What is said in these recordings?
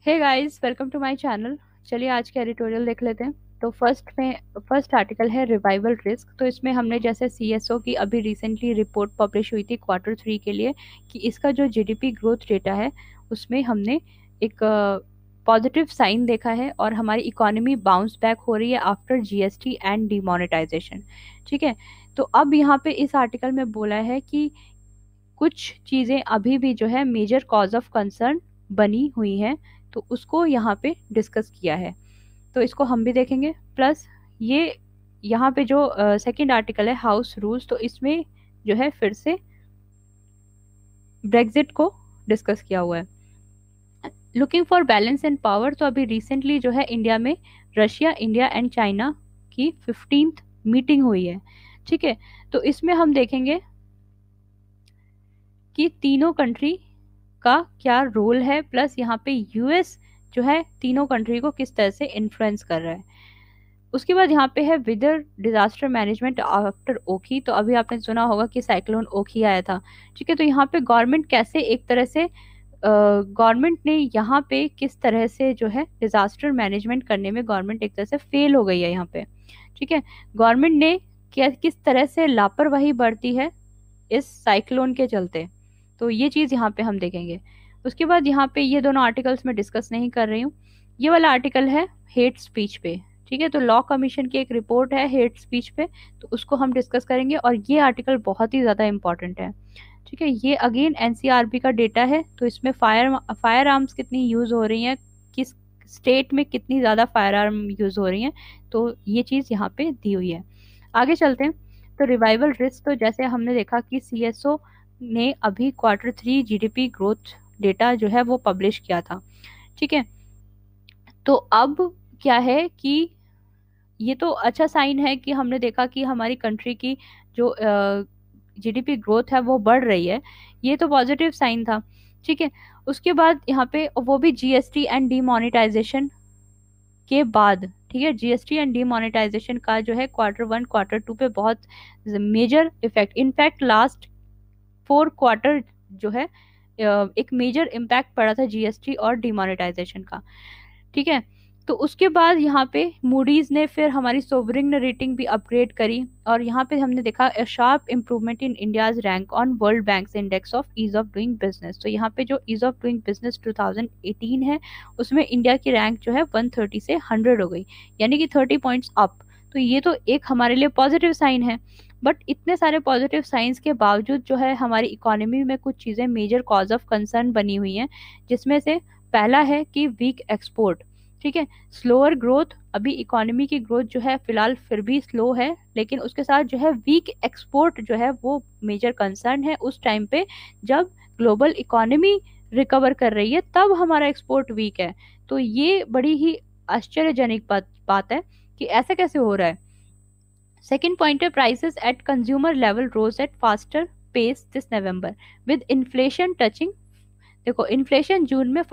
Hey guys, welcome to my channel. चलिए आज का एडिटोरियल देख लेते हैं। तो फर्स्ट आर्टिकल है रिवाइवल रिस्क। तो इसमें हमने जैसे सीएसओ की अभी रिसेंटली रिपोर्ट पब्लिश हुई थी क्वार्टर 3 के लिए कि इसका जो जीडीपी ग्रोथ डेटा है उसमें हमने एक पॉजिटिव साइन देखा है और हमारी इकोनॉमी बाउंस बैक हो रही है आफ्टर जीएसटी एंड डिमोनेटाइजेशन। ठीक है। तो अब यहाँ पे इस आर्टिकल में बोला है कि कुछ चीज़ें अभी भी जो है मेजर कॉज ऑफ कंसर्न बनी हुई हैं, तो उसको यहाँ पे डिस्कस किया है। तो इसको हम भी देखेंगे। प्लस ये यहाँ पे जो सेकंड आर्टिकल है हाउस रूल्स, तो इसमें जो है फिर से ब्रेग्जिट को डिस्कस किया हुआ है। Looking for balance and power, तो अभी रिसेंटली जो है इंडिया में रशिया, इंडिया एंड चाइना की 15th मीटिंग हुई है। ठीक है। तो इसमें हम देखेंगे कि तीनों कंट्री का क्या रोल है, प्लस यहाँ पे यूएस जो है तीनों कंट्री को किस तरह से इन्फ्लुएंस कर रहा है। उसके बाद यहाँ पे है वेदर डिजास्टर मैनेजमेंट आफ्टर ओखी। तो अभी आपने सुना होगा कि साइक्लोन ओखी आया था। ठीक है। तो यहाँ पे गवर्नमेंट कैसे एक तरह से गवर्नमेंट ने यहाँ पे किस तरह से जो है डिजास्टर मैनेजमेंट करने में गवर्नमेंट एक तरह से फेल हो गई है यहाँ पे। ठीक है। गवर्नमेंट ने क्या किस तरह से लापरवाही बरती है इस साइक्लोन के चलते। तो ये चीज यहाँ पे हम देखेंगे। उसके बाद यहाँ पे ये दोनों आर्टिकल्स में डिस्कस नहीं कर रही हूँ। ये वाला आर्टिकल है हेट स्पीच पे। ठीक है। तो लॉ कमीशन की एक रिपोर्ट है हेट स्पीच पे, तो उसको हम डिस्कस करेंगे और ये आर्टिकल बहुत ही ज्यादा इंपॉर्टेंट है। ठीक है। ये अगेन एनसीआरबी का डेटा है। तो इसमें फायर आर्म्स कितनी यूज हो रही हैं, किस स्टेट में कितनी ज्यादा फायर आर्म यूज हो रही हैं, तो ये चीज यहाँ पे दी हुई है। आगे चलते हैं। तो रिवाइवल रिस्क, तो जैसे हमने देखा कि सीएसओ ने अभी क्वार्टर 3 जीडीपी ग्रोथ डेटा जो है वो पब्लिश किया था। ठीक है। तो अब क्या है कि ये तो अच्छा साइन है कि हमने देखा कि हमारी कंट्री की जो जीडीपी ग्रोथ है वो बढ़ रही है। ये तो पॉजिटिव साइन था। ठीक है। उसके बाद यहाँ पे वो भी जीएसटी एंड डीमोनेटाइजेशन के बाद। ठीक है। जीएसटी एंड डीमोनेटाइजेशन का जो है क्वार्टर 1 क्वार्टर 2 पे बहुत major effect, in fact last 4 quarter जो है एक मेजर इम्पैक्ट पड़ा था जीएसटी और डिमोनेटाइजेशन का। ठीक है। तो उसके बाद यहाँ पे मूडीज ने फिर हमारी सोवरिंग रेटिंग भी अपग्रेड करी और यहाँ पे हमने देखा a sharp improvement in India's rank on World Bank's index of ease of doing business. तो यहाँ पे जो ईज ऑफ डूइंग बिजनेस 2018 है उसमें इंडिया की रैंक जो है 130 से 100 हो गई, यानी कि 30 पॉइंट्स अप। तो ये तो एक हमारे लिए पॉजिटिव साइन है। बट इतने सारे पॉजिटिव साइंस के बावजूद जो है हमारी इकोनॉमी में कुछ चीज़ें मेजर कॉज ऑफ कंसर्न बनी हुई हैं, जिसमें से पहला है कि वीक एक्सपोर्ट। ठीक है। स्लोअर ग्रोथ, अभी इकोनॉमी की ग्रोथ जो है फिलहाल फिर भी स्लो है, लेकिन उसके साथ जो है वीक एक्सपोर्ट जो है वो मेजर कंसर्न है उस टाइम पे जब ग्लोबल इकोनॉमी रिकवर कर रही है, तब हमारा एक्सपोर्ट वीक है। तो ये बड़ी ही आश्चर्यजनक बात है कि ऐसा कैसे हो रहा है। सेकेंड पॉइंट है prices at consumer level rose at faster pace this November with inflation touching. देखो इन्फ्लेशन जून में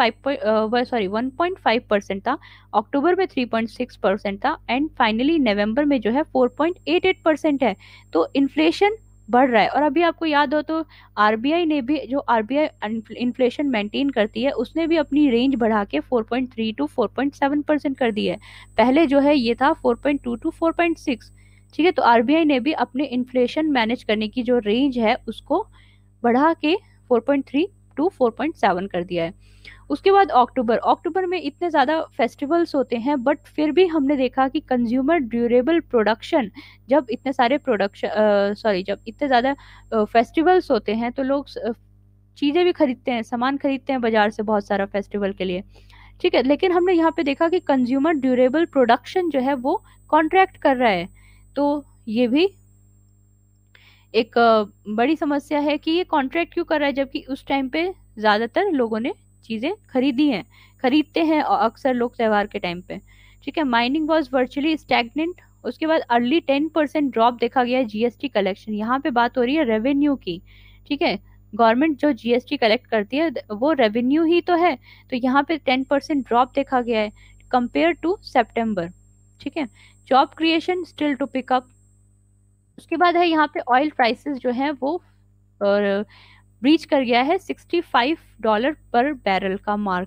1.5% था, अक्टूबर में 3.6% था एंड फाइनली नवंबर में जो है 4.88% है। तो इन्फ्लेशन बढ़ रहा है। और अभी आपको याद हो तो आरबीआई ने भी, जो आरबीआई इन्फ्लेशन मेंटेन करती है, उसने भी अपनी रेंज बढ़ा के 4.3 टू 4.7% कर दी है। पहले जो है ये था 4.2 टू 4.6। ठीक है। तो आरबीआई ने भी अपने इन्फ्लेशन मैनेज करने की जो रेंज है उसको बढ़ा के 4.3 टू 4.7 कर दिया है। उसके बाद अक्टूबर अक्टूबर में इतने ज़्यादा फेस्टिवल्स होते हैं, बट फिर भी हमने देखा कि कंज्यूमर ड्यूरेबल प्रोडक्शन, जब इतने सारे प्रोडक्शन जब इतने ज़्यादा फेस्टिवल्स होते हैं तो लोग चीज़ें भी खरीदते हैं, सामान खरीदते हैं बाजार से बहुत सारा फेस्टिवल के लिए। ठीक है। लेकिन हमने यहाँ पे देखा कि कंज्यूमर ड्यूरेबल प्रोडक्शन जो है वो कॉन्ट्रैक्ट कर रहा है। तो ये भी एक बड़ी समस्या है कि ये कॉन्ट्रैक्ट क्यों कर रहा है, जबकि उस टाइम पे ज्यादातर लोगों ने चीजें खरीदी हैं, खरीदते हैं और अक्सर लोग त्योहार के टाइम पे। ठीक है। Mining was virtually stagnant. उसके बाद अर्ली 10% ड्रॉप देखा गया है जीएसटी कलेक्शन। यहाँ पे बात हो रही है रेवेन्यू की। ठीक है। गवर्नमेंट जो जीएसटी कलेक्ट करती है वो रेवेन्यू ही तो है। तो यहाँ पे 10% ड्रॉप देखा गया है कंपेयर टू सितंबर। ठीक है। Job creation still to pick up. उसके बाद है यहाँ पे ऑयल प्राइसेस जो है वो ब्रीच कर गया है $65 पर बैरल का mark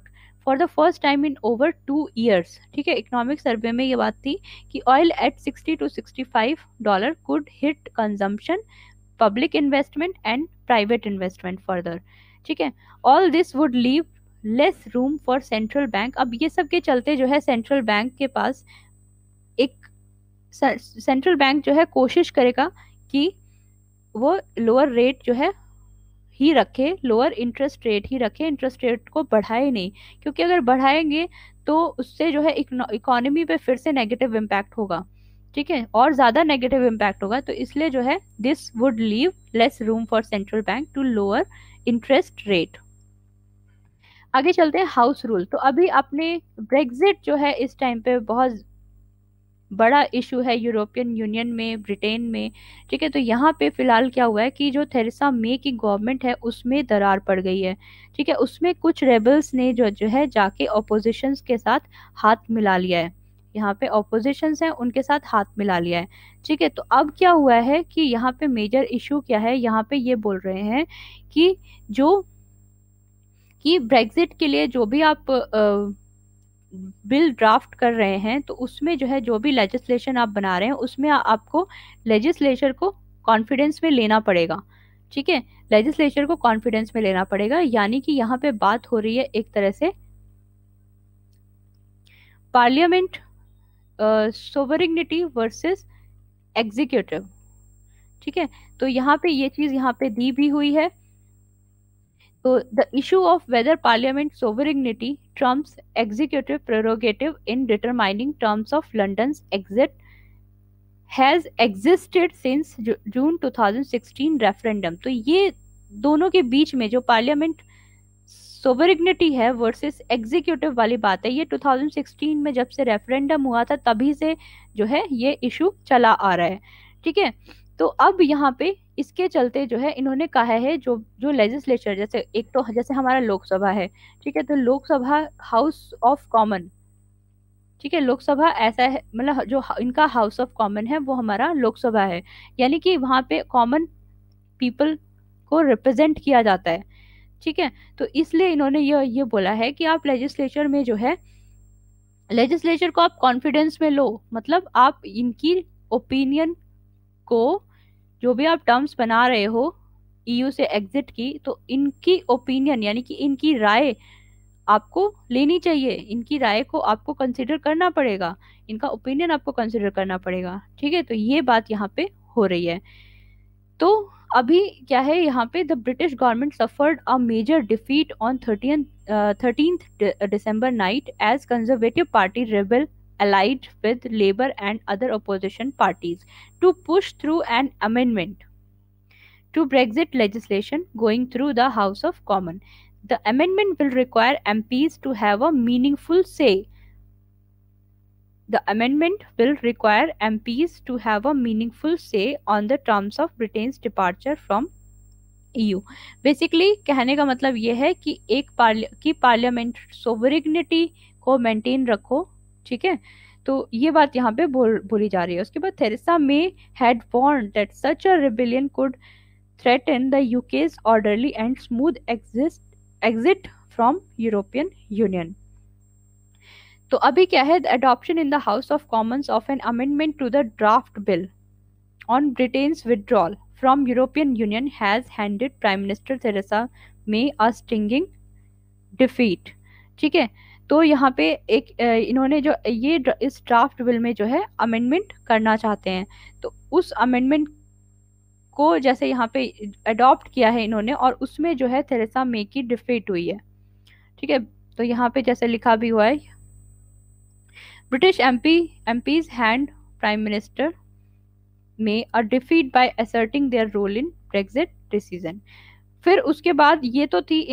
for the first time in over 2 years। ठीक है, इकोनॉमिक सर्वे में ये बात थी कि oil at $60 to $65 could hit consumption, public investment and private investment further। ठीक है, all this would leave less room for central bank। अब ये सब के चलते जो है सेंट्रल बैंक के पास एक, सेंट्रल बैंक जो है कोशिश करेगा कि वो लोअर रेट जो है ही रखे, लोअर इंटरेस्ट रेट ही रखे, इंटरेस्ट रेट को बढ़ाए नहीं, क्योंकि अगर बढ़ाएंगे तो उससे जो है इकोनॉमी पे फिर से नेगेटिव इम्पैक्ट होगा। ठीक है, और ज्यादा नेगेटिव इम्पैक्ट होगा, तो इसलिए जो है this would leave less room for central bank to lower interest rate. आगे चलते हैं हाउस रूल। तो अभी आपने ब्रेग्जिट जो है इस टाइम पे बहुत बड़ा इशू है यूरोपियन यूनियन में, ब्रिटेन में। ठीक है, तो यहाँ पे फिलहाल क्या हुआ है कि जो थेरेसा मे की गवर्नमेंट है उसमें दरार पड़ गई है। ठीक है, उसमें कुछ रेबल्स ने जो जो है जाके ऑपोजिशंस के साथ हाथ मिला लिया है, यहाँ पे ऑपोजिशंस हैं उनके साथ हाथ मिला लिया है। ठीक है, तो अब क्या हुआ है कि यहाँ पे मेजर इशू क्या है, यहाँ पे ये बोल रहे हैं कि जो कि ब्रेग्जिट के लिए जो भी आप बिल ड्राफ्ट कर रहे हैं, तो उसमें जो है जो भी लेजिस्लेशन आप बना रहे हैं उसमें आपको लेजिस्लेचर को कॉन्फिडेंस में लेना पड़ेगा। ठीक है, लेजिस्लेचर को कॉन्फिडेंस में लेना पड़ेगा, यानी कि यहाँ पे बात हो रही है एक तरह से पार्लियामेंट सोवरेनिटी वर्सेस एग्जीक्यूटिव। ठीक है, तो यहाँ पे ये चीज यहाँ पे दी भी हुई है। तो the issue of whether parliament sovereignty trumps executive prerogative in determining terms of London's exit has existed since June 2016 referendum। तो ये दोनों के बीच में जो पार्लियामेंट सोवरेनिटी है वर्सेस एग्जीक्यूटिव वाली बात है, ये 2016 में जब से रेफरेंडम हुआ था तभी से जो है ये इशू चला आ रहा है। ठीक है, तो अब यहाँ पे इसके चलते जो है इन्होंने कहा है जो जो लेजिस्लेचर, जैसे एक तो जैसे हमारा लोकसभा है। ठीक है, तो लोकसभा हाउस ऑफ कॉमन, ठीक है, लोकसभा ऐसा है, मतलब जो इनका हाउस ऑफ कॉमन है वो हमारा लोकसभा है, यानी कि वहाँ पे कॉमन पीपल को रिप्रेजेंट किया जाता है। ठीक है, तो इसलिए इन्होंने ये बोला है कि आप लेजिस्लेचर में जो है लेजिस्लेचर को आप कॉन्फिडेंस में लो, मतलब आप इनकी ओपिनियन को, जो भी आप टर्म्स बना रहे हो ईयू से एग्जिट की, तो इनकी ओपिनियन यानी कि इनकी राय आपको लेनी चाहिए, इनकी राय को आपको कंसिडर करना पड़ेगा, इनका ओपिनियन आपको कंसिडर करना पड़ेगा। ठीक है, तो ये बात यहाँ पे हो रही है। तो अभी क्या है यहाँ पे, the British government suffered a major defeat on 13th December night as Conservative Party rebel allied with Labour and other opposition parties to push through an amendment to Brexit legislation going through the House of Commons. The amendment will require MPs to have a meaningful say. The amendment will require MPs to have a meaningful say on the terms of Britain's departure from EU। Basically कहने का मतलब ये है कि parliament sovereignty को maintain रखो। ठीक है, तो ये बात यहाँ पे बोली जा रही है। उसके बाद Theresa May had warned that such a rebellion could threaten the UK's orderly and smooth exit from European Union. तो अभी क्या है, adoption in the House of Commons of an amendment to the draft bill on Britain's withdrawal from European Union has handed Prime Minister Theresa May a stinging defeat। ठीक है, तो यहाँ पे एक इन्होंने जो ये इस ड्राफ्ट बिल में जो है अमेंडमेंट करना चाहते हैं, तो उस अमेंडमेंट को जैसे यहाँ पे अडॉप्ट किया है इन्होंने, और उसमें जो है थेरेसा मे की डिफीट हुई है। ठीक है, तो यहाँ पे जैसे लिखा भी हुआ है, British MPs hand prime minister May a defeat by asserting their role in Brexit decision. फिर उसके बाद ये तो थी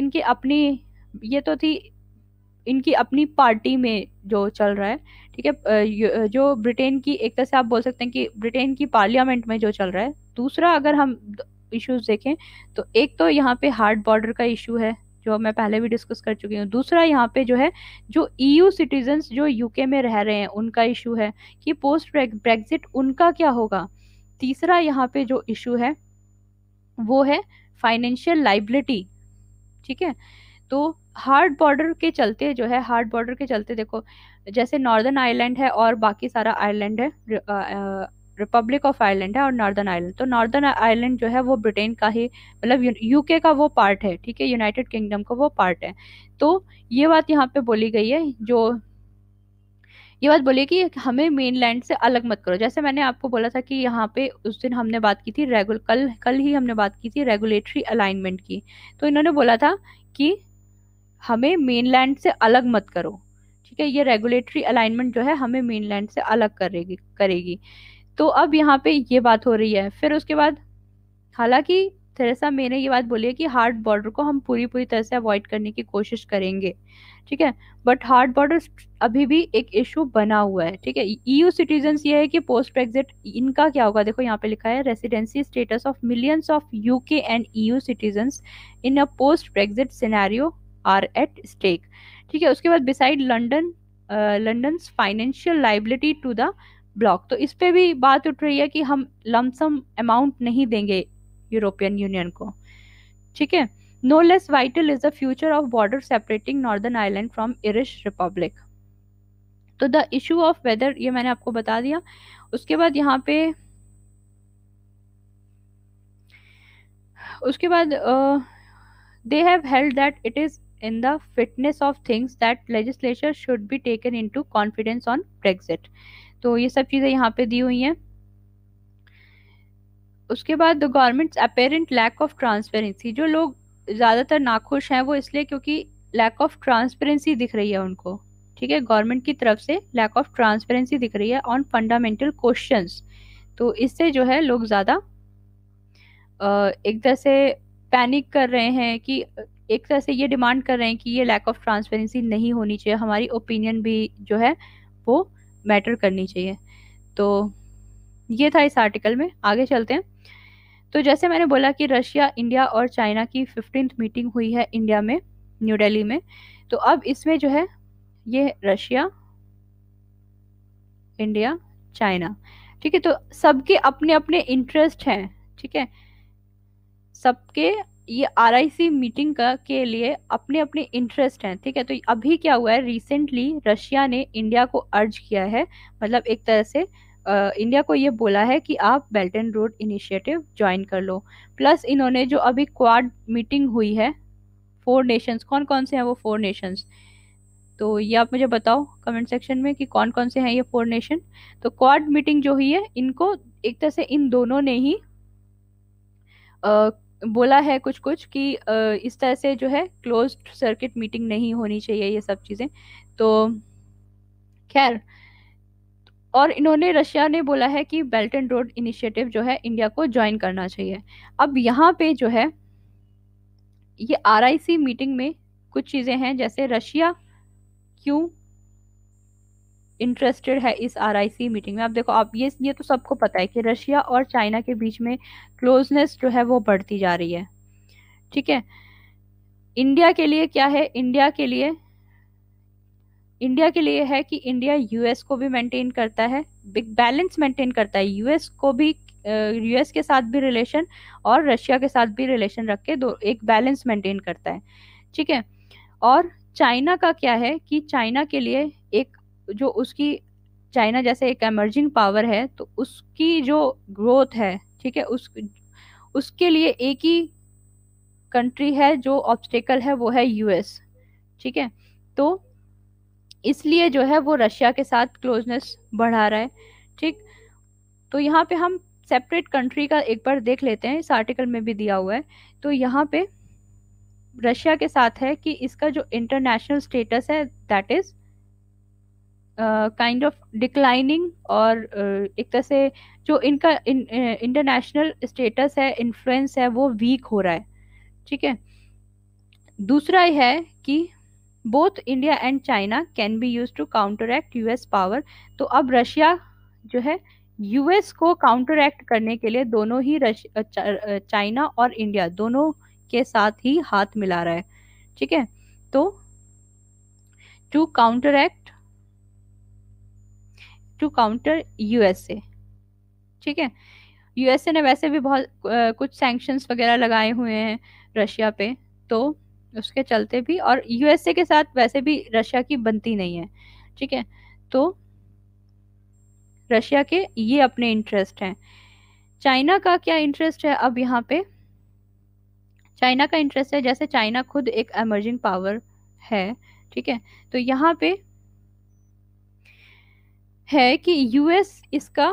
इनकी अपनी पार्टी में जो चल रहा है। ठीक है, जो ब्रिटेन की, एक तरह से आप बोल सकते हैं कि ब्रिटेन की पार्लियामेंट में जो चल रहा है। दूसरा अगर हम इश्यूज देखें तो एक तो यहाँ पे हार्ड बॉर्डर का इशू है जो मैं पहले भी डिस्कस कर चुकी हूँ। दूसरा यहाँ पे जो है जो EU सिटीजन्स जो यूके में रह रहे हैं उनका इशू है कि पोस्ट ब्रेक्जिट उनका क्या होगा। तीसरा यहाँ पे जो इशू है वो है फाइनेंशियल लाइबिलिटी। ठीक है, तो हार्ड बॉर्डर के चलते जो है, हार्ड बॉर्डर के चलते देखो, जैसे नॉर्दर्न आयरलैंड है और बाकी सारा आयरलैंड है, रिपब्लिक ऑफ आयरलैंड है और नॉर्दर्न आयरलैंड, तो नॉर्दर्न आयरलैंड जो है वो ब्रिटेन का ही, मतलब यूके का वो पार्ट है, ठीक है, यूनाइटेड किंगडम का वो पार्ट है। तो ये बात यहाँ पे बोली गई है, जो ये बात बोली कि हमें मेनलैंड से अलग मत करो। जैसे मैंने आपको बोला था कि यहाँ पे उस दिन हमने बात की थी कल कल ही हमने बात की थी रेगुलेटरी अलाइनमेंट की। तो इन्होंने बोला था कि हमें मेनलैंड से अलग मत करो, ठीक है, ये रेगुलेटरी अलाइनमेंट जो है हमें मेनलैंड से अलग करेगी करेगी। तो अब यहाँ पे ये बात हो रही है। फिर उसके बाद हालांकि थेरेसा मे ने ये बात बोली है कि हार्ड बॉर्डर को हम पूरी पूरी तरह से अवॉइड करने की कोशिश करेंगे, ठीक है, बट हार्ड बॉर्डर अभी भी एक इशू बना हुआ है, ठीक है। ईयू सिटीजन्स ये है कि पोस्ट ब्रेक्जिट इनका क्या होगा, देखो यहाँ पे लिखा है residency status of millions of UK and EU citizens in a post Brexit scenario are at stake, ठीक है। उसके बाद beside London financial liability to the bloc, तो इस पे भी बात उठ रही है कि हम लमसम अमाउंट नहीं देंगे यूरोपियन यूनियन को, ठीक है। No less vital is the future of border separating Northern Ireland from Irish republic. तो द इशू ऑफ वेदर, ये मैंने आपको बता दिया। उसके बाद यहाँ पे उसके बाद they have held that it is in the fitness of things that legislature should be taken into confidence on Brexit। तो ये सब चीजें यहाँ पे दी हुई हैं। उसके बाद the government's apparent lack of transparency, जो लोग ज्यादातर नाखुश हैं वो इसलिए क्योंकि लैक ऑफ ट्रांसपेरेंसी दिख रही है उनको, ठीक है, गवर्नमेंट की तरफ से लैक ऑफ ट्रांसपेरेंसी दिख रही है ऑन फंडामेंटल क्वेश्चंस। तो इससे जो है लोग ज्यादा एक तरह से पैनिक कर रहे हैं कि एक तरह से ये डिमांड कर रहे हैं कि ये लैक ऑफ ट्रांसपेरेंसी नहीं होनी चाहिए, हमारी ओपिनियन भी जो है वो मैटर करनी चाहिए। तो ये था इस आर्टिकल में। आगे चलते हैं। तो जैसे मैंने बोला कि रशिया, इंडिया और चाइना की 15th मीटिंग हुई है इंडिया में, न्यू दिल्ली में। तो अब इसमें जो है ये रशिया, इंडिया, चाइना, ठीक है, तो सबके अपने अपने इंटरेस्ट हैं, ठीक है, सबके ये आरआईसी मीटिंग का के लिए अपने अपने इंटरेस्ट हैं, ठीक है। तो अभी क्या हुआ है, रिसेंटली रशिया ने इंडिया को अर्ज किया है, मतलब एक तरह से इंडिया को ये बोला है कि आप belt and road initiative join कर लो। प्लस इन्होंने जो अभी क्वाड मीटिंग हुई है, 4 नेशंस, कौन कौन से हैं वो 4 नेशंस, तो ये आप मुझे बताओ कमेंट सेक्शन में कि कौन कौन से हैं ये 4 नेशन। तो क्वाड मीटिंग जो हुई है, इनको एक तरह से इन दोनों ने ही बोला है कुछ कुछ कि इस तरह से जो है क्लोज्ड सर्किट मीटिंग नहीं होनी चाहिए, ये सब चीजें। तो खैर, और इन्होंने, रशिया ने बोला है कि बेल्ट एंड रोड इनिशिएटिव जो है इंडिया को ज्वाइन करना चाहिए। अब यहाँ पे जो है ये आरआईसी मीटिंग में कुछ चीजें हैं, जैसे रशिया क्यों इंटरेस्टेड है इस आरआईसी मीटिंग में। अब देखो, आप ये तो सबको पता है कि रशिया और चाइना के बीच में क्लोजनेस जो है वो बढ़ती जा रही है, ठीक है। इंडिया के लिए क्या है, इंडिया के लिए है कि इंडिया यूएस को भी मेंटेन करता है, बिग बैलेंस मेंटेन करता है, यूएस को भी, यूएस के साथ भी रिलेशन और रशिया के साथ भी रिलेशन रख के दो एक बैलेंस मेंटेन करता है, ठीक है। और चाइना का क्या है कि चाइना के लिए एक जो उसकी, चाइना जैसे एक एमर्जिंग पावर है, तो उसकी जो ग्रोथ है, ठीक है, उसके लिए एक ही कंट्री है जो ऑब्स्टेकल है, वो है यूएस, ठीक है। तो इसलिए जो है वो रशिया के साथ क्लोजनेस बढ़ा रहा है, ठीक। तो यहाँ पे हम सेपरेट कंट्री का एक बार देख लेते हैं, इस आर्टिकल में भी दिया हुआ है। तो यहाँ पे रशिया के साथ है कि इसका जो इंटरनेशनल स्टेटस है that is kind of declining, और एक तरह से जो इनका इंटरनेशनल स्टेटस है, इन्फ्लुएंस है, वो वीक हो रहा है, ठीक है। दूसरा है कि both India and China can be use to counteract US power. तो अब रशिया जो है यूएस को काउंटरएक्ट करने के लिए दोनों ही चाइना और इंडिया दोनों के साथ ही हाथ मिला रहा है, ठीक है। तो टू काउंटर यूएसए, ठीक है। यूएसए ने वैसे भी बहुत कुछ सैंक्शंस वगैरह लगाए हुए हैं रशिया पे। तो उसके चलते भी, और यूएसए के साथ वैसे भी रशिया की बनती नहीं है। ठीक है, तो रशिया के ये अपने इंटरेस्ट हैं। चाइना का क्या इंटरेस्ट है अब यहाँ पे? चाइना का इंटरेस्ट है, जैसे चाइना खुद एक एमर्जिंग पावर है, ठीक है, तो यहाँ पे है कि यूएस इसका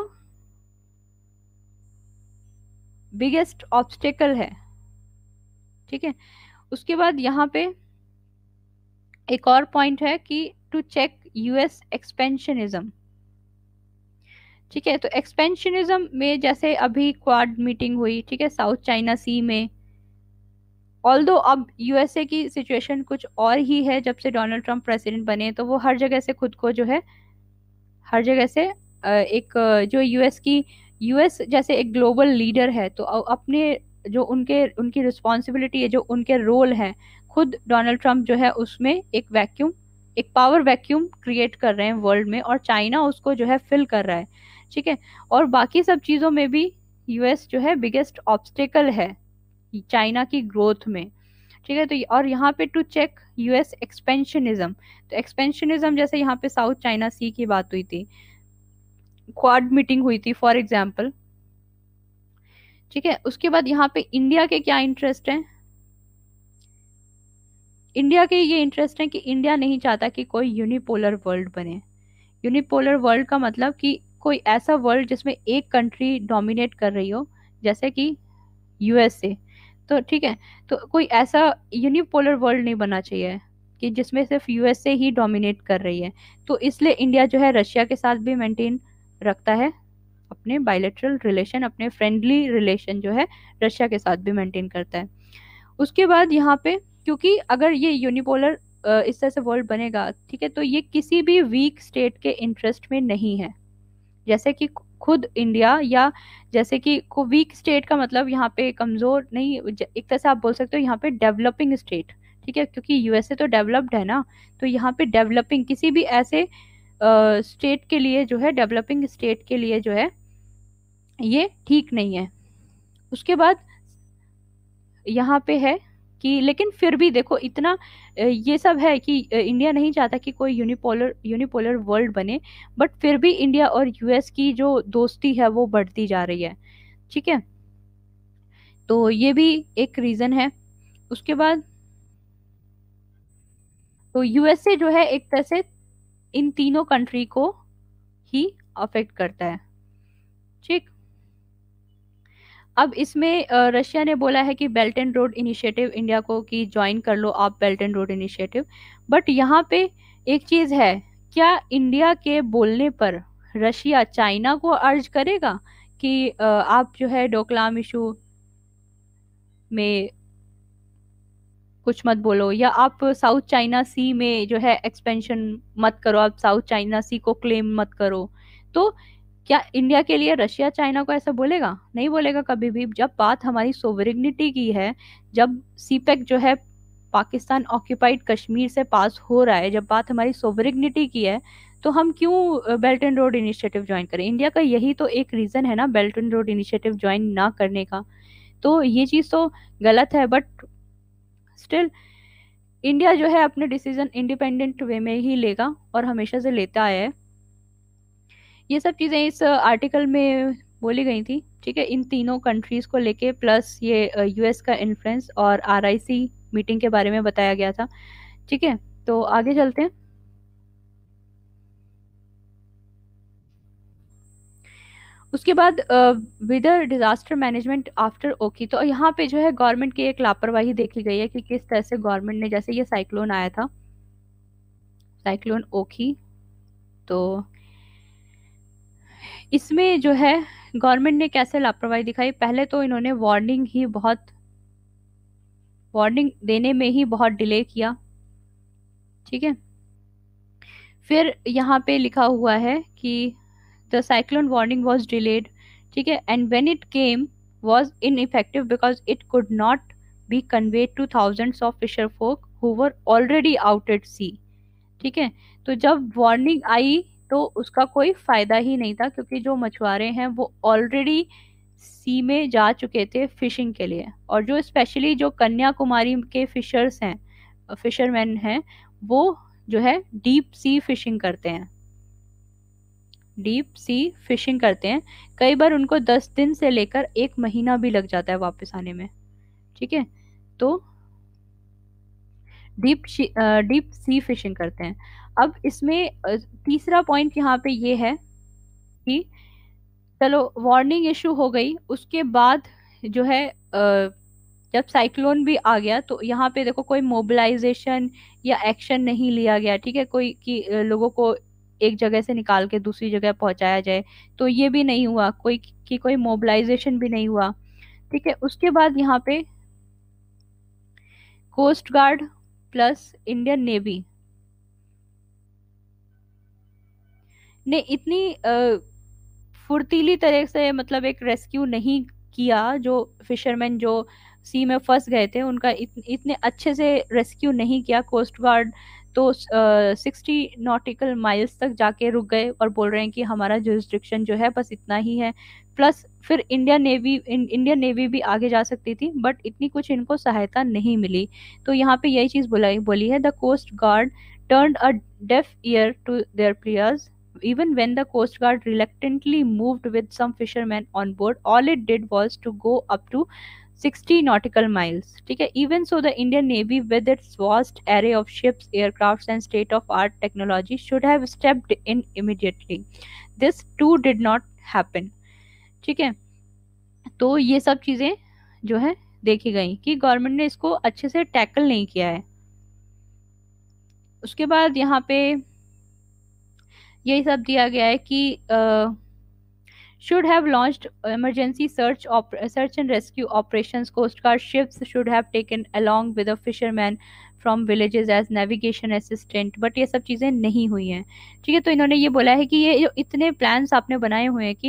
बिगेस्ट ऑब्स्टेकल है। ठीक है, उसके बाद यहाँ पे एक और पॉइंट है कि टू चेक यूएस एक्सपेंशनिज्म। ठीक है, तो एक्सपेंशनिज्म में जैसे अभी क्वाड मीटिंग हुई, ठीक है, साउथ चाइना सी में, ऑल्दो अब यूएसए की सिचुएशन कुछ और ही है, जब से डोनाल्ड ट्रंप प्रेसिडेंट बने तो वो हर जगह से खुद को जो है, हर जगह से एक जो यूएस जैसे एक ग्लोबल लीडर है, तो अपने जो उनके उनकी रिस्पॉन्सिबिलिटी है, जो उनके रोल है, खुद डोनाल्ड ट्रंप जो है उसमें एक पावर वैक्यूम क्रिएट कर रहे हैं वर्ल्ड में, और चाइना उसको जो है फिल कर रहा है। ठीक है, और बाकी सब चीज़ों में भी यूएस जो है बिगेस्ट ऑब्स्टेकल है चाइना की ग्रोथ में। ठीक है, तो और यहाँ पे टू चेक यूएस एक्सपेंशनिज्म, तो एक्सपेंशनिज्म जैसे यहाँ पे साउथ चाइना सी की बात हुई थी, क्वाड मीटिंग हुई थी फॉर एग्जाम्पल। ठीक है, उसके बाद यहाँ पे इंडिया के क्या इंटरेस्ट हैं? इंडिया के ये इंटरेस्ट है कि इंडिया नहीं चाहता कि कोई यूनिपोलर वर्ल्ड बने। यूनिपोलर वर्ल्ड का मतलब कि कोई ऐसा वर्ल्ड जिसमें एक कंट्री डोमिनेट कर रही हो, जैसे कि यूएसए। तो ठीक है, तो कोई ऐसा यूनिपोलर वर्ल्ड नहीं बनना चाहिए कि जिसमें सिर्फ यूएसए ही डोमिनेट कर रही है। तो इसलिए इंडिया जो है रशिया के साथ भी मेंटेन रखता है अपने बायलैटरल रिलेशन, अपने फ्रेंडली रिलेशन जो है रशिया के साथ भी मेंटेन करता है। उसके बाद यहाँ पे, क्योंकि अगर ये यूनिपोलर इस तरह से वर्ल्ड बनेगा, ठीक है, तो ये किसी भी वीक स्टेट के इंटरेस्ट में नहीं है। जैसे कि खुद इंडिया, या जैसे कि वीक स्टेट का मतलब यहाँ पे कमजोर नहीं, एक तरह से आप बोल सकते हो यहाँ पे डेवलपिंग स्टेट। ठीक है, क्योंकि यूएसए तो डेवलप्ड है ना, तो यहाँ पे डेवलपिंग किसी भी ऐसे स्टेट के लिए जो है, डेवलपिंग स्टेट के लिए जो है ये ठीक नहीं है। उसके बाद यहाँ पे है कि लेकिन फिर भी देखो इतना ये सब है कि इंडिया नहीं चाहता कि कोई यूनिपोलर वर्ल्ड बने, बट फिर भी इंडिया और यूएस की जो दोस्ती है वो बढ़ती जा रही है। ठीक है, तो ये भी एक रीजन है। उसके बाद तो यूएसए जो है एक तरह से इन तीनों कंट्री को ही अफेक्ट करता है। ठीक, अब इसमें रशिया ने बोला है कि belt and road initiative India को कि ज्वाइन कर लो आप belt and road initiative, but यहाँ पे एक चीज है, क्या इंडिया के बोलने पर रशिया चाइना को अर्ज करेगा कि आप जो है डोकलाम इशू में कुछ मत बोलो, या आप साउथ चाइना सी में जो है एक्सपेंशन मत करो, आप साउथ चाइना सी को क्लेम मत करो? तो क्या इंडिया के लिए रशिया चाइना को ऐसा बोलेगा? नहीं बोलेगा कभी भी। जब बात हमारी सोवरेनिटी की है, जब सीपेक जो है पाकिस्तान ऑक्यूपाइड कश्मीर से पास हो रहा है, जब बात हमारी सोवरेनिटी की है, तो हम क्यों belt and road initiative join करें? इंडिया का यही तो एक रीजन है ना belt and road initiative join ना करने का। तो ये चीज तो गलत है, बट स्टिल इंडिया जो है अपने डिसीजन इंडिपेंडेंट वे में ही लेगा और हमेशा से लेता आया है। ये सब चीज़ें इस आर्टिकल में बोली गई थी। ठीक है, इन तीनों कंट्रीज को लेके, प्लस ये यूएस का इन्फ्लुएंस और आरआईसी मीटिंग के बारे में बताया गया था। ठीक है, तो आगे चलते हैं। उसके बाद विदर डिजास्टर मैनेजमेंट आफ्टर ओखी, तो यहाँ पे जो है गवर्नमेंट की एक लापरवाही देखी गई है कि किस तरह से गवर्नमेंट ने, जैसे ये साइक्लोन आया था, साइक्लोन ओखी, तो इसमें जो है गवर्नमेंट ने कैसे लापरवाही दिखाई। पहले तो इन्होंने वार्निंग देने में ही बहुत डिले किया। ठीक है, फिर यहाँ पे लिखा हुआ है कि the cyclone warning was delayed. ठीक है, and when it came was ineffective because it could not be conveyed to thousands of fisher folk who were already out at sea. ठीक है, तो जब वार्निंग आई तो उसका कोई फायदा ही नहीं था, क्योंकि जो मछुआरे हैं वो ऑलरेडी सी में जा चुके थे फिशिंग के लिए, और जो स्पेशली जो कन्याकुमारी के फिशर्स हैं फिशरमैन हैं वो जो है डीप सी फिशिंग करते हैं, डीप सी फिशिंग करते हैं। कई बार उनको 10 दिन से लेकर 1 महीना भी लग जाता है वापस आने में। ठीक है, तो डीप सी फिशिंग करते हैं। अब इसमें तीसरा पॉइंट यहाँ पे ये है कि चलो वार्निंग इशू हो गई, उसके बाद जो है जब साइक्लोन भी आ गया तो यहाँ पे देखो कोई मोबिलाइजेशन या एक्शन नहीं लिया गया। ठीक है, कोई कि लोगों को एक जगह से निकाल के दूसरी जगह पहुंचाया जाए, तो ये भी नहीं हुआ, कोई मोबिलाइजेशन भी नहीं हुआ। ठीक है, उसके बाद यहाँ पे coast guard plus Indian navy ने इतनी फुर्तीली तरह से मतलब एक रेस्क्यू नहीं किया। जो फिशरमैन जो सी में फंस गए थे उनका इतने अच्छे से रेस्क्यू नहीं किया। कोस्ट गार्ड तो 60 नॉटिकल माइल्स तक जाके रुक गए और बोल रहे हैं कि हमारा जुरिस्डिक्शन जो है बस इतना ही है। प्लस फिर इंडियन नेवी भी आगे जा सकती थी, बट इतनी कुछ इनको सहायता नहीं मिली। तो यहाँ पे यही चीज बोली है, the coast guard turned a deaf ear to their prayers. Even when the Coast Guard reluctantly moved with some fishermen on board, all it did was to go up to 60 nautical miles. ठीक है, even so the Indian Navy with its vast array of ships, aircrafts and state-of-art technology should have stepped in immediately. This too did not happen. ठीक है, तो ये सब चीजें जो है देखी गई कि गवर्नमेंट ने इसको अच्छे से टैकल नहीं किया है। उसके बाद यहाँ पे यही सब दिया गया है कि should have launched emergency search and rescue operations. Coast Guard ships should have taken along with a fisherman from villages as navigation assistant, but ये सब चीज़ें नहीं हुई हैं। ठीक है, तो इन्होंने ये बोला है कि ये जो इतने प्लान्स आपने बनाए हुए हैं कि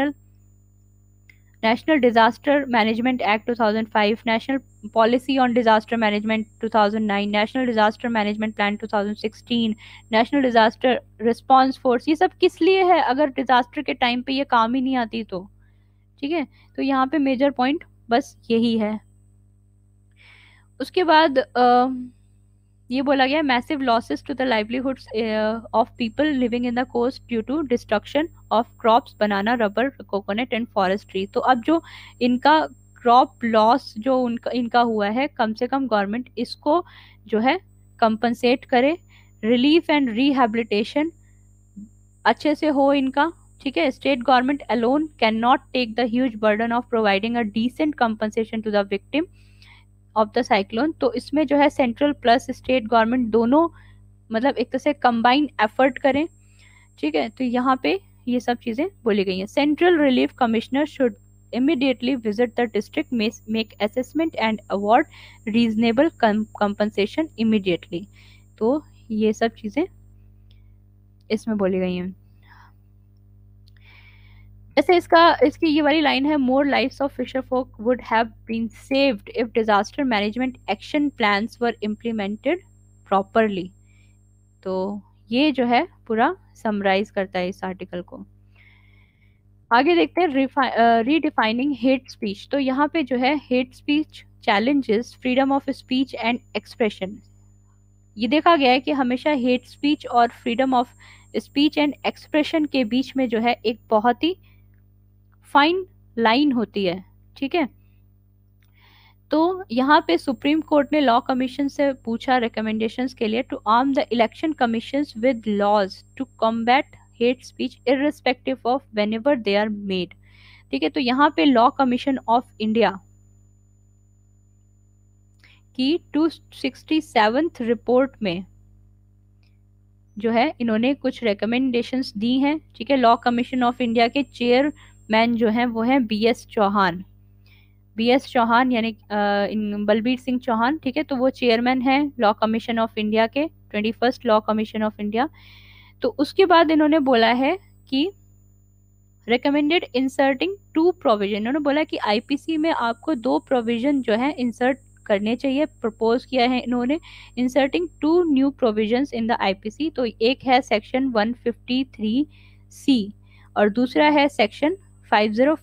national disaster management act 2005, national policy on disaster management 2009, national disaster management plan 2016, national disaster response force, ये सब किस लिए है अगर डिजास्टर के टाइम पे ये काम ही नहीं आती तो। ठीक है, तो यहाँ पे मेजर पॉइंट बस यही है। उसके बाद ये बोला गया massive losses to the livelihoods of people living in the coast due to destruction of crops, banana, rubber, coconut and forestry. तो अब जो इनका क्रॉप लॉस जो इनका हुआ है, कम से कम गवर्नमेंट इसको जो है कंपनसेट करे, रिलीफ एंड रिहैबिलिटेशन अच्छे से हो इनका। ठीक है, state government alone can not take the huge burden of providing a decent compensation to the victim of the cyclone. तो इसमें जो है सेंट्रल प्लस स्टेट गवर्नमेंट दोनों मतलब एक तरह से कंबाइन एफर्ट करें। ठीक है, तो यहाँ पे ये सब चीजें बोली गई हैं। Central relief commissioner should immediately visit the district, make assessment and award reasonable compensation immediately। तो ये सब चीजें इसमें बोली गई हैं। जैसे इसकी ये वाली लाइन है, more lives of fisher folk would have been saved if disaster management action plans were implemented properly. तो ये जो है पूरा समराइज करता है इस आर्टिकल को। आगे देखते हैं रीडिफाइनिंग हेट स्पीच। तो यहाँ पे जो है hate speech challenges freedom of speech and expression. ये देखा गया है कि हमेशा हेट स्पीच और freedom of speech and expression के बीच में जो है एक बहुत ही फाइन लाइन होती है। ठीक है, तो यहाँ पे सुप्रीम कोर्ट ने लॉ कमीशन से पूछा रिकमेंडेशंस के लिए, to arm the election commissions with laws to combat hate speech irrespective of whenever they are made. ठीक है, तो यहाँ पे लॉ कमीशन ऑफ इंडिया की 267th रिपोर्ट में जो है इन्होंने कुछ रिकमेंडेशंस दी हैं। ठीक है, लॉ कमीशन ऑफ इंडिया के चेयरमैन जो हैं वो हैं बीएस चौहान यानी बलबीर सिंह चौहान। ठीक है, तो वो चेयरमैन हैं लॉ कमीशन ऑफ इंडिया के, 21st law commission of India. तो उसके बाद इन्होंने बोला है कि रिकमेंडेड इंसर्टिंग 2 प्रोविजन, इन्होंने बोला कि आईपीसी में आपको 2 प्रोविजन जो है इंसर्ट करने चाहिए, प्रपोज किया है इन्होंने, inserting 2 new provisions in the IPC. तो एक है सेक्शन 153C और दूसरा है सेक्शन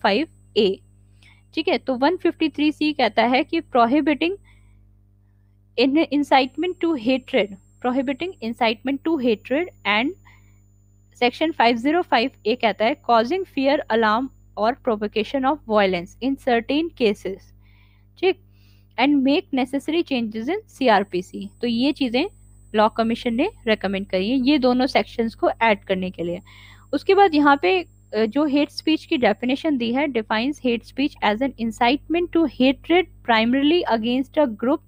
505A। ठीक है, तो 153C कहता है कि prohibiting in incitement to hatred, prohibiting incitement to hatred, and section 505 A कहता है causing fear, alarm और provocation of violence in certain cases, ठीक, and make necessary changes in CrPC. तो ये चीजें लॉ कमीशन ने रेकमेंड करी है ये दोनों सेक्शंस को ऐड करने के लिए। उसके बाद यहाँ पे जो हेट स्पीच की डेफिनेशन दी है, defines hate speech as an incitement to hatred primarily against a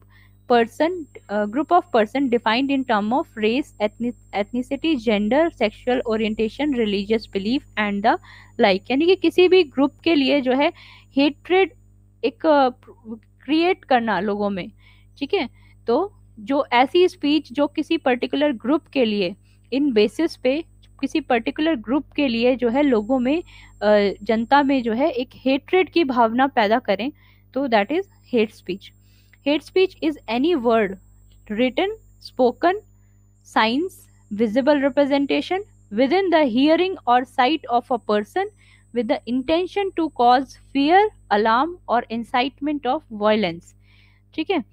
group of person defined in term of race, ethnicity, gender, sexual orientation, religious belief and the like। यानी कि किसी भी group के लिए जो है हेट्रेड एक क्रिएट करना लोगों में, ठीक है। तो जो ऐसी स्पीच जो किसी पर्टिकुलर ग्रुप के लिए इन बेसिस पे किसी पर्टिकुलर ग्रुप के लिए जो है लोगों में जनता में जो है एक हेट्रेड की भावना पैदा करें, तो that is hate speech. Hate speech is any word, written, spoken, signs, visible representation within the hearing or sight of a person with the intention to cause fear, alarm or incitement of violence, ठीक है।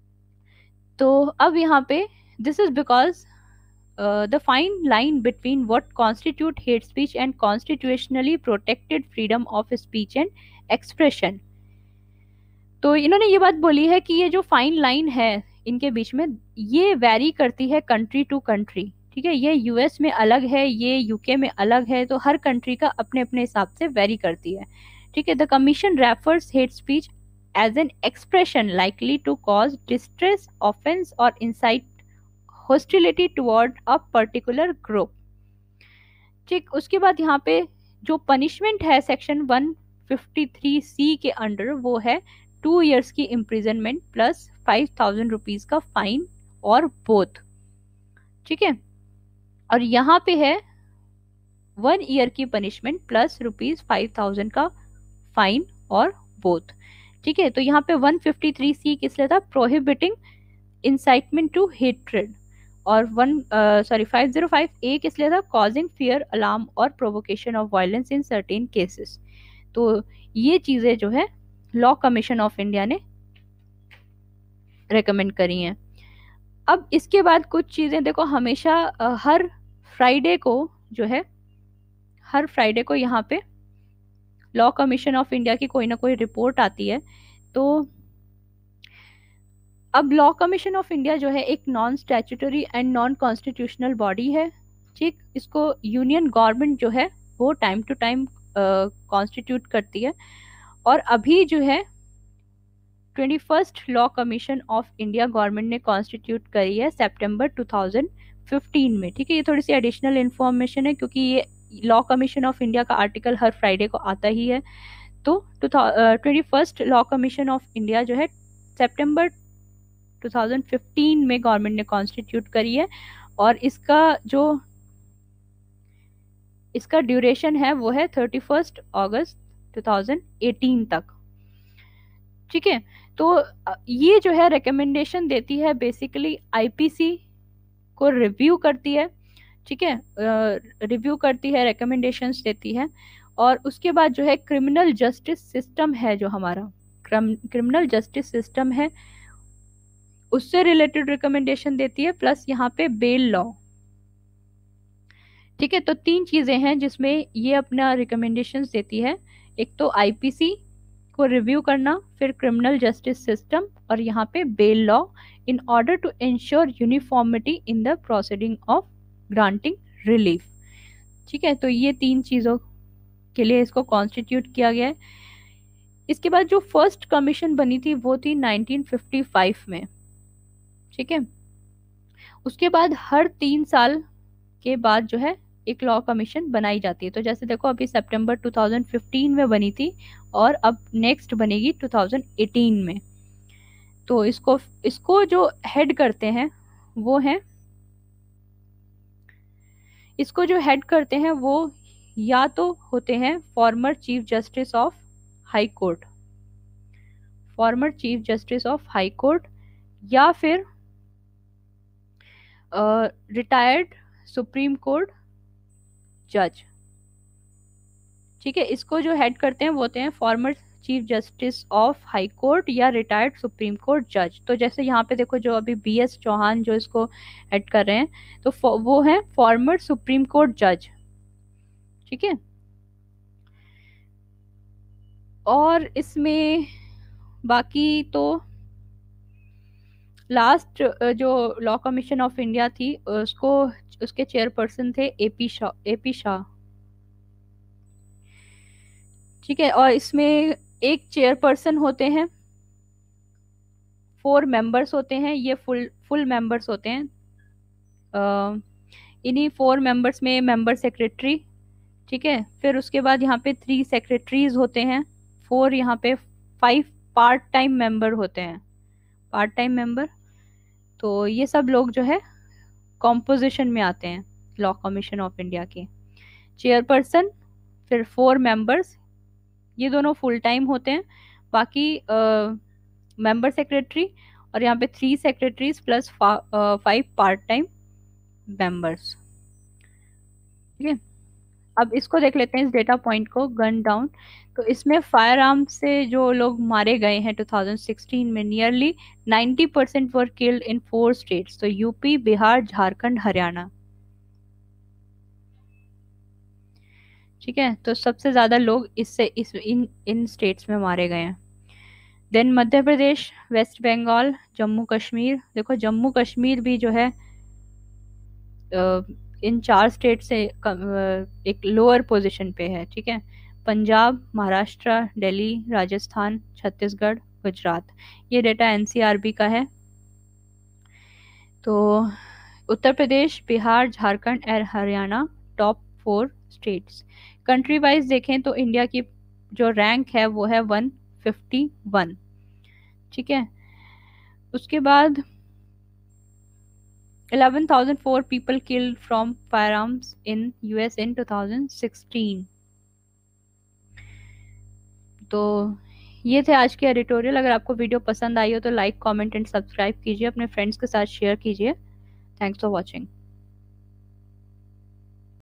तो अब यहाँ पे this is because the fine line between what constitute hate speech and constitutionally protected freedom of speech and expression। तो इन्होंने ये बात बोली है कि ये जो फाइन लाइन है इनके बीच में ये वेरी करती है कंट्री टू कंट्री, ठीक है। ये यूएस में अलग है, ये यूके में अलग है, तो हर कंट्री का अपने अपने हिसाब से वेरी करती है, ठीक है। The commission refers hate speech as an expression likely to cause distress, offence और incite hostility toward a particular group, ठीक। उसके बाद यहाँ पे जो पनिशमेंट है सेक्शन 153C के अंडर वो है 2 years की इम्प्रिजनमेंट प्लस 5,000 रुपीज का फाइन और बोथ, ठीक है। और यहाँ पे है 1 year की पनिशमेंट प्लस ₹5,000 का फाइन और बोथ, ठीक है। तो यहाँ पे 153C किस लिए था, प्रोहिबिटिंग इंसाइटमेंट टू हेट्रेड, और 505A किस लिए था, कॉजिंग फियर, अलार्म और provocation of violence in certain cases. तो ये चीजें जो है लॉ कमीशन ऑफ इंडिया ने रेकमेंड करी हैं। अब इसके बाद कुछ चीजें देखो, हमेशा हर फ्राइडे को जो है हर फ्राइडे को यहाँ पे लॉ कमीशन ऑफ इंडिया की कोई ना कोई रिपोर्ट आती है। तो अब लॉ कमीशन ऑफ इंडिया जो है एक non statutory and non constitutional body है, ठीक। इसको यूनियन गवर्नमेंट जो है वो टाइम टू टाइम कॉन्स्टिट्यूट करती है, और अभी जो है 21st law commission of India government ने कॉन्स्टिट्यूट करी है सितंबर 2015 में, ठीक है। ये थोड़ी सी एडिशनल इन्फॉर्मेशन है क्योंकि ये लॉ कमीशन ऑफ इंडिया का आर्टिकल हर फ्राइडे को आता ही है। तो 21st law commission of India जो है सितंबर 2015 में गवर्नमेंट ने कॉन्स्टिट्यूट करी है, और इसका ड्यूरेशन है वो है 31 अगस्त 2018 तक, ठीक है। तो ये जो है रिकमेंडेशन देती है, बेसिकली आईपीसी को रिव्यू करती है, ठीक है, रिव्यू करती है, रिकमेंडेशंस देती है, और उसके बाद जो है क्रिमिनल जस्टिस सिस्टम है जो हमारा क्रिमिनल जस्टिस सिस्टम है उससे रिलेटेड रिकमेंडेशन देती है, प्लस यहाँ पे बेल लॉ, ठीक है। तो 3 चीजें हैं जिसमें ये अपना रिकमेंडेशंस देती है, एक तो आईपीसी को रिव्यू करना, फिर क्रिमिनल जस्टिस सिस्टम, और यहाँ पे bail law, in order to ensure uniformity in the proceeding of granting relief, ठीक है। तो ये 3 चीजों के लिए इसको कॉन्स्टिट्यूट किया गया है। इसके बाद जो फर्स्ट कमीशन बनी थी वो थी 1955 में, ठीक है। उसके बाद हर 3 साल के बाद जो है एक लॉ कमीशन बनाई जाती है। तो जैसे देखो अभी सितंबर 2015 में बनी थी, और अब नेक्स्ट बनेगी 2018 में। तो इसको जो हेड करते हैं वो हैं, इसको जो हेड करते हैं वो या तो होते हैं former chief justice of high court, former chief justice of high court, या फिर रिटायर्ड सुप्रीम कोर्ट जज, ठीक है। इसको जो हेड करते हैं वो होते हैं former chief justice of high court या रिटायर्ड सुप्रीम कोर्ट जज। तो जैसे यहाँ पे देखो, जो अभी BS चौहान जो इसको हेड कर रहे हैं, तो वो है फॉर्मर सुप्रीम कोर्ट जज। ठीक है। और इसमें बाकी तो लास्ट जो लॉ कमीशन ऑफ इंडिया थी, उसको उसके चेयरपर्सन थे AP शाह। ठीक है। और इसमें एक चेयरपर्सन होते हैं, 4 मेंबर्स होते हैं, ये फुल फुल मेंबर्स होते हैं। अ, इन्हीं 4 मेंबर्स में मेंबर सेक्रेटरी। ठीक है। फिर उसके बाद यहाँ पे 3 सेक्रेटरीज होते हैं, 4 यहाँ पे 5 पार्ट टाइम मेंबर होते हैं, पार्ट टाइम मेंबर। तो ये सब लोग जो है कॉम्पोजिशन में आते हैं लॉ कमीशन ऑफ इंडिया के। चेयरपर्सन, फिर 4 मेंबर्स, ये दोनों फुल टाइम होते हैं। बाकी मेंबर सेक्रेटरी, और यहाँ पे 3 secretaries plus 5 part time members. ठीक है। अब इसको देख लेते हैं, इस डेटा पॉइंट को, गन डाउन। तो इसमें फायर आर्म से जो लोग मारे गए हैं 2016 में, nearly 90% were killed in 4 states, तो यूपी, बिहार, झारखंड, हरियाणा। ठीक है। तो सबसे ज्यादा लोग इससे इस इन स्टेट्स में मारे गए हैं। Then Madhya Pradesh, West Bengal, Jammu Kashmir. देखो जम्मू कश्मीर भी जो है इन 4 स्टेट से एक लोअर पोजीशन पे है। ठीक है। पंजाब, महाराष्ट्र, दिल्ली, राजस्थान, छत्तीसगढ़, गुजरात। ये डेटा NCRB का है। तो उत्तर प्रदेश, बिहार, झारखंड और Haryana top 4 states. Country wise देखें तो इंडिया की जो रैंक है वो है 151। ठीक है। उसके बाद 11,004 people killed from firearms in US in 2016। तो ये थे आज के एडिटोरियल। अगर आपको वीडियो पसंद आई हो तो लाइक, कमेंट एंड सब्सक्राइब कीजिए, अपने फ्रेंड्स के साथ शेयर कीजिए। Thanks for watching.